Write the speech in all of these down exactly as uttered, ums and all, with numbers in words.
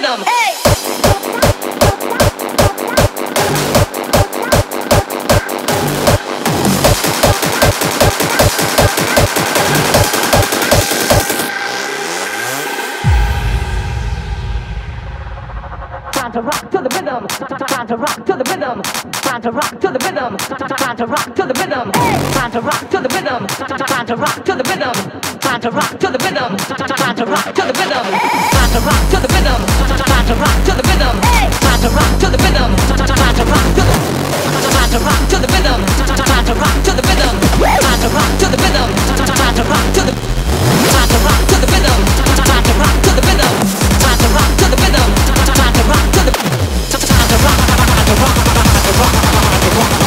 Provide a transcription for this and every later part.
rhythm. Hey. Time to rock to the rhythm. Time to rock to the rhythm. Time to rock to the rhythm. Time to rock to the rhythm. Time to rock to the rhythm. Time to rock to the rhythm. Time to rock to the rhythm. Time to rock to the rhythm. Time to rock to the rhythm. Time to rock to the rhythm. Time to rock to the rhythm. Time to rock to the Time to rock to the rhythm. Time to rock to the rhythm. Time to rock to the rhythm. Time to rock to the Time to rock to the rhythm. Time to rock to the rhythm. Time to rock to the rhythm. Time to rock to the Time to rock Time to rock Time to rock Time to rock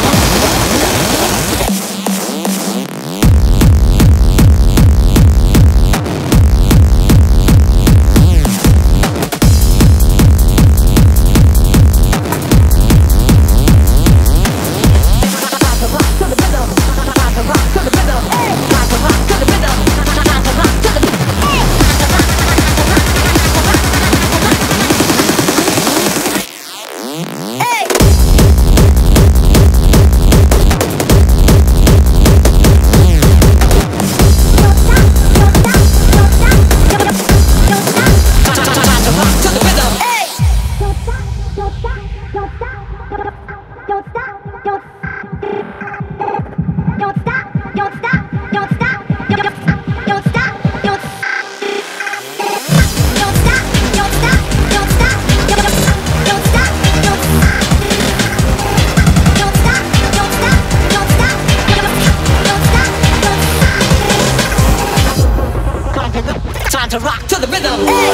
Time to rock to the rhythm. Hey.